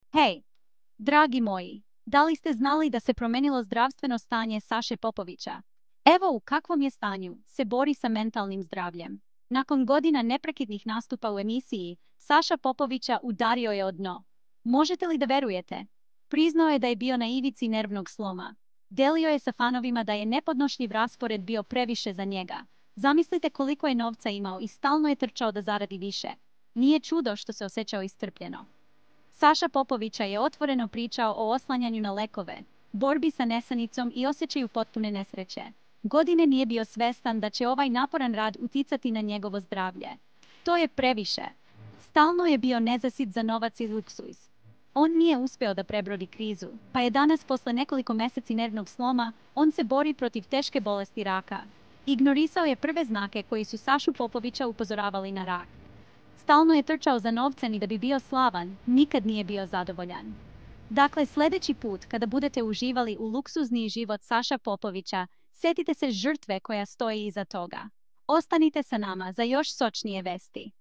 Hej, dragi moji, da li ste znali da se promenilo zdravstveno stanje Saše Popovića? Evo u kakvom je stanju, se bori sa mentalnim zdravljem. Nakon godina neprekidnih nastupa u emisiji, Saša Popovića udario je o dno. Možete li da verujete? Priznao je da je bio na ivici nervnog sloma. Delio je sa fanovima da je nepodnošljiv raspored bio previše za njega. Zamislite koliko je novca imao i stalno je trčao da zaradi više. Nije čudo što se osjećao iscrpljeno. Saša Popovića je otvoreno pričao o oslanjanju na lekove, borbi sa nesanicom i osjećaju potpune nesreće. Godine nije bio svestan da će ovaj naporan rad uticati na njegovo zdravlje. To je previše. Stalno je bio nezasit za novac i luksuz. On nije uspeo da prebrodi krizu, pa je danas posle nekoliko meseci nervnog sloma, on se bori protiv teške bolesti raka. Ignorisao je prve znake koji su Sašu Popovića upozoravali na rak. Stalno je trčao za novcem i da bi bio slavan, nikad nije bio zadovoljan. Dakle, sljedeći put kada budete uživali u luksuzni život Saša Popovića, sjetite se žrtve koja stoji iza toga. Ostanite sa nama za još sočnije vesti.